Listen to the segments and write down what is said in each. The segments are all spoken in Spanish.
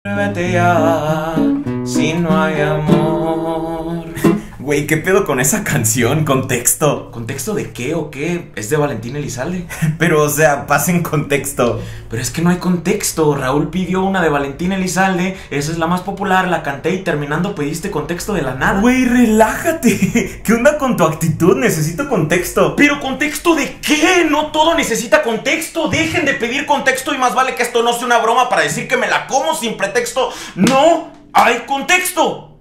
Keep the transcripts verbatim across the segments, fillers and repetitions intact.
Vete ya, si no hay amor. Güey, ¿qué pedo con esa canción? Contexto. ¿Contexto de qué o qué? Es de Valentín Elizalde. Pero, o sea, pasen contexto. Pero es que no hay contexto. Raúl pidió una de Valentín Elizalde. Esa es la más popular, la canté y terminando pediste contexto de la nada. Güey, relájate. ¿Qué onda con tu actitud? Necesito contexto. ¿Pero contexto de qué? No todo necesita contexto. Dejen de pedir contexto y más vale que esto no sea una broma para decir que me la como sin pretexto. ¡No hay contexto!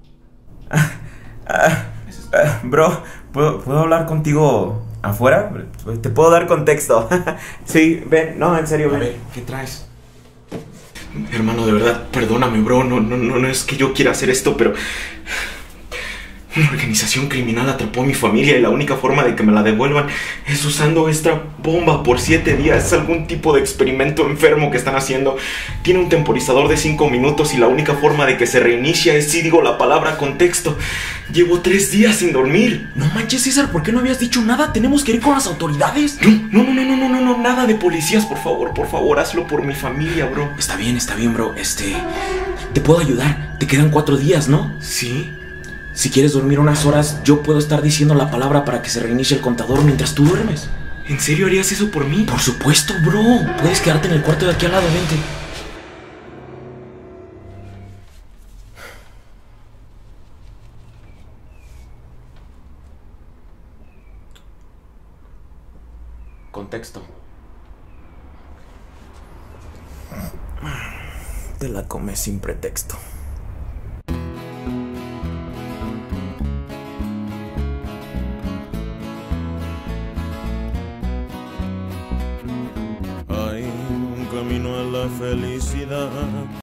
Uh, bro, ¿puedo, ¿puedo hablar contigo afuera? Te puedo dar contexto. Sí, ven, no, en serio, ven. A ver, ¿qué traes? Hermano, de verdad, perdóname, bro. No, no, no, no es que yo quiera hacer esto, pero una organización criminal atrapó a mi familia y la única forma de que me la devuelvan es usando esta bomba por siete días. Es algún tipo de experimento enfermo que están haciendo. Tiene un temporizador de cinco minutos y la única forma de que se reinicia es si digo la palabra contexto. Llevo tres días sin dormir. No manches, César, ¿por qué no habías dicho nada? Tenemos que ir con las autoridades. No, no, no, no, no, no, no, nada de policías, por favor, por favor, hazlo por mi familia, bro. Está bien, está bien, bro. Este... Te puedo ayudar. Te quedan cuatro días, ¿no? ¿Sí? Si quieres dormir unas horas, yo puedo estar diciendo la palabra para que se reinicie el contador mientras tú duermes. ¿En serio harías eso por mí? Por supuesto, bro. Puedes quedarte en el cuarto de aquí al lado, vente. Contexto. Te la comes sin pretexto. Hay un camino a la felicidad.